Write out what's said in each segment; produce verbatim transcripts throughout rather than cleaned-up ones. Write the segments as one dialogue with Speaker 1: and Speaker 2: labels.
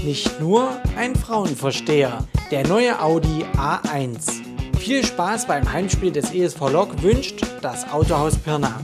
Speaker 1: Nicht nur ein Frauenversteher, der neue Audi A eins. Viel Spaß beim Heimspiel des E S V Lok wünscht das Autohaus Pirna.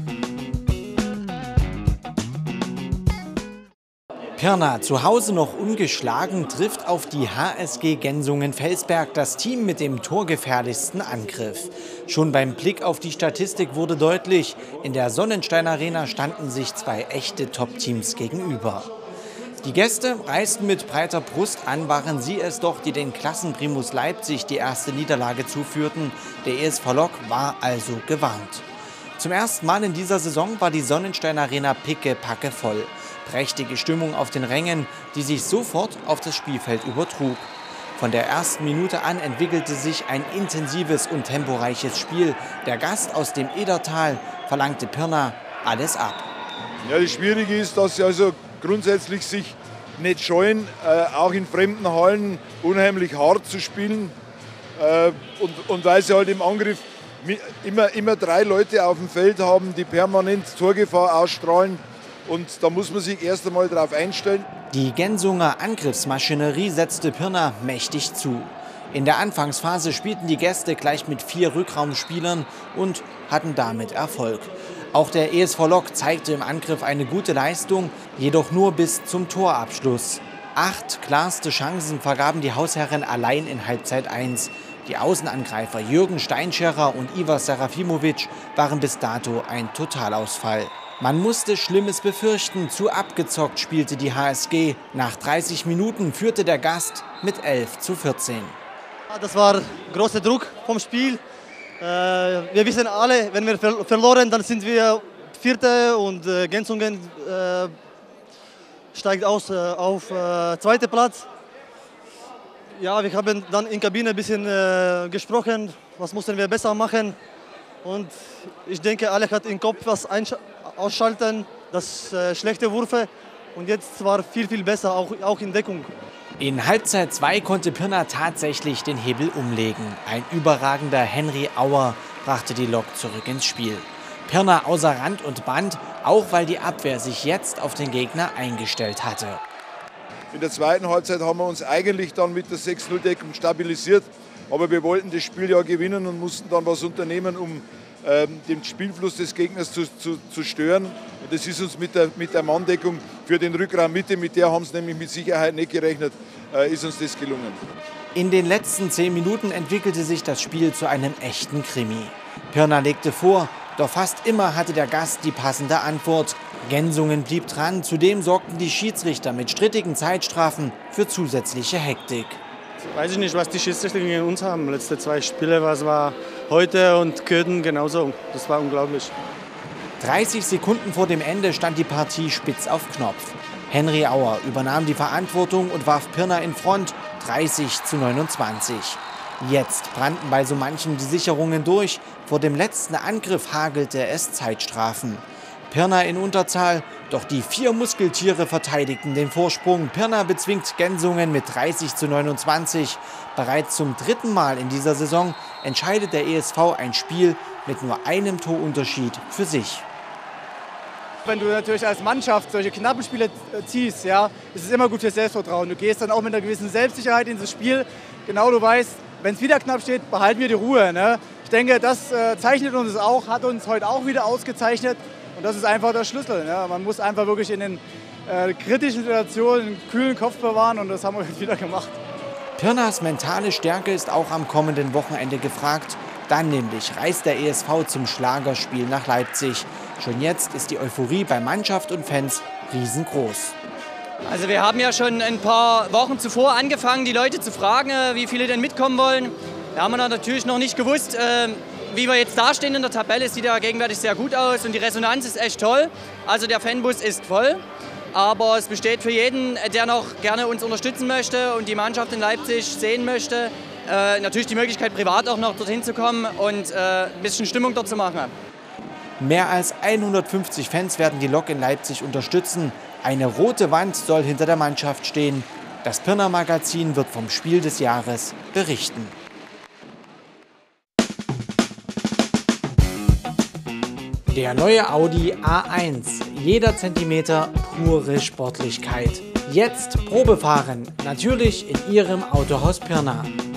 Speaker 1: Pirna, zu Hause noch ungeschlagen, trifft auf die H S G Gensungen-Felsberg, das Team mit dem torgefährlichsten Angriff. Schon beim Blick auf die Statistik wurde deutlich, in der Sonnenstein Arena standen sich zwei echte Top-Teams gegenüber. Die Gäste reisten mit breiter Brust an, waren sie es doch, die den Klassenprimus Leipzig die erste Niederlage zuführten. Der E S V Lok war also gewarnt. Zum ersten Mal in dieser Saison war die Sonnenstein Arena pickepacke voll. Prächtige Stimmung auf den Rängen, die sich sofort auf das Spielfeld übertrug. Von der ersten Minute an entwickelte sich ein intensives und temporeiches Spiel. Der Gast aus dem Edertal verlangte Pirna alles ab.
Speaker 2: Ja, das Schwierige ist, dass sie also grundsätzlich sich nicht scheuen, äh, auch in fremden Hallen unheimlich hart zu spielen. Äh, und, und weil sie halt im Angriff immer, immer drei Leute auf dem Feld haben, die permanent Torgefahr ausstrahlen. Und da muss man sich erst einmal darauf einstellen.
Speaker 1: Die Gensunger Angriffsmaschinerie setzte Pirna mächtig zu. In der Anfangsphase spielten die Gäste gleich mit vier Rückraumspielern und hatten damit Erfolg. Auch der E S V Lok zeigte im Angriff eine gute Leistung, jedoch nur bis zum Torabschluss. Acht klarste Chancen vergaben die Hausherren allein in Halbzeit eins. Die Außenangreifer Jürgen Steinscherer und Ivar Serafimovic waren bis dato ein Totalausfall. Man musste Schlimmes befürchten, zu abgezockt spielte die H S G. Nach dreißig Minuten führte der Gast mit elf zu vierzehn.
Speaker 3: Das war großer Druck vom Spiel. Wir wissen alle, wenn wir verloren, dann sind wir Vierte und Gensungen steigt aus auf zweiten Platz. Ja, wir haben dann in der Kabine ein bisschen gesprochen, was mussten wir besser machen. Und ich denke, alle hat im Kopf was ausschalten, das äh, schlechte Würfe. Und jetzt war viel, viel besser, auch, auch in Deckung.
Speaker 1: In Halbzeit zwei konnte Pirna tatsächlich den Hebel umlegen. Ein überragender Henry Auer brachte die Lok zurück ins Spiel. Pirna außer Rand und Band, auch weil die Abwehr sich jetzt auf den Gegner eingestellt hatte.
Speaker 2: In der zweiten Halbzeit haben wir uns eigentlich dann mit der sechs null Deckung stabilisiert. Aber wir wollten das Spiel ja gewinnen und mussten dann was unternehmen, um ähm, den Spielfluss des Gegners zu, zu, zu stören. Und das ist uns mit der, mit der Manndeckung für den Rückraum Mitte, mit der haben sie nämlich mit Sicherheit nicht gerechnet, äh, ist uns das gelungen.
Speaker 1: In den letzten zehn Minuten entwickelte sich das Spiel zu einem echten Krimi. Pirna legte vor, doch fast immer hatte der Gast die passende Antwort. Gensungen blieb dran, zudem sorgten die Schiedsrichter mit strittigen Zeitstrafen für zusätzliche Hektik.
Speaker 4: Weiß ich nicht, was die Schiedsrichter gegen uns haben. Letzte zwei Spiele, was war heute und Köthen genauso. Das war unglaublich.
Speaker 1: dreißig Sekunden vor dem Ende stand die Partie spitz auf Knopf. Henry Auer übernahm die Verantwortung und warf Pirna in Front, dreißig zu neunundzwanzig. Jetzt brannten bei so manchen die Sicherungen durch. Vor dem letzten Angriff hagelte es Zeitstrafen. Pirna in Unterzahl, doch die vier Muskeltiere verteidigten den Vorsprung. Pirna bezwingt Gensungen mit dreißig zu neunundzwanzig. Bereits zum dritten Mal in dieser Saison entscheidet der E S V ein Spiel mit nur einem Torunterschied für sich.
Speaker 5: Wenn du natürlich als Mannschaft solche knappen Spiele ziehst, ja, ist es immer gut für Selbstvertrauen. Du gehst dann auch mit einer gewissen Selbstsicherheit in das Spiel. Genau, du weißt, wenn es wieder knapp steht, behalten wir die Ruhe. Ne? Ich denke, das äh, zeichnet uns auch, hat uns heute auch wieder ausgezeichnet. Und das ist einfach der Schlüssel. Ne? Man muss einfach wirklich in den äh, kritischen Situationen einen kühlen Kopf bewahren und das haben wir jetzt wieder gemacht.
Speaker 1: Pirnas mentale Stärke ist auch am kommenden Wochenende gefragt. Dann nämlich reist der E S V zum Schlagerspiel nach Leipzig. Schon jetzt ist die Euphorie bei Mannschaft und Fans riesengroß.
Speaker 6: Also wir haben ja schon ein paar Wochen zuvor angefangen, die Leute zu fragen, wie viele denn mitkommen wollen. Wir haben dann natürlich noch nicht gewusst, äh, wie wir jetzt dastehen in der Tabelle. Sieht ja gegenwärtig sehr gut aus und die Resonanz ist echt toll. Also der Fanbus ist voll. Aber es besteht für jeden, der noch gerne uns unterstützen möchte und die Mannschaft in Leipzig sehen möchte, äh, natürlich die Möglichkeit, privat auch noch dorthin zu kommen und äh, ein bisschen Stimmung dort zu machen.
Speaker 1: Mehr als hundertfünfzig Fans werden die Lok in Leipzig unterstützen. Eine rote Wand soll hinter der Mannschaft stehen. Das Pirna Magazin wird vom Spiel des Jahres berichten. Der neue Audi A eins. Jeder Zentimeter pure Sportlichkeit. Jetzt Probefahren, natürlich in Ihrem Autohaus Pirna.